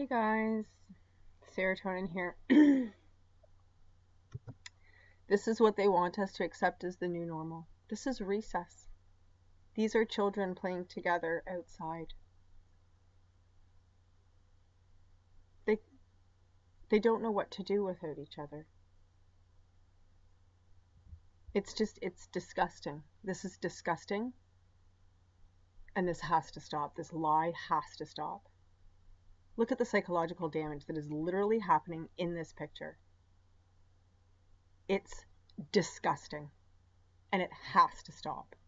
Hey guys, serotonin here. This is what they want us to accept as the new normal. This is recess. These are children playing together outside. They they don't know what to do without each other. It's disgusting. This is disgusting, and this has to stop. This lie has to stop. Look at the psychological damage that is literally happening in this picture. It's disgusting, and it has to stop.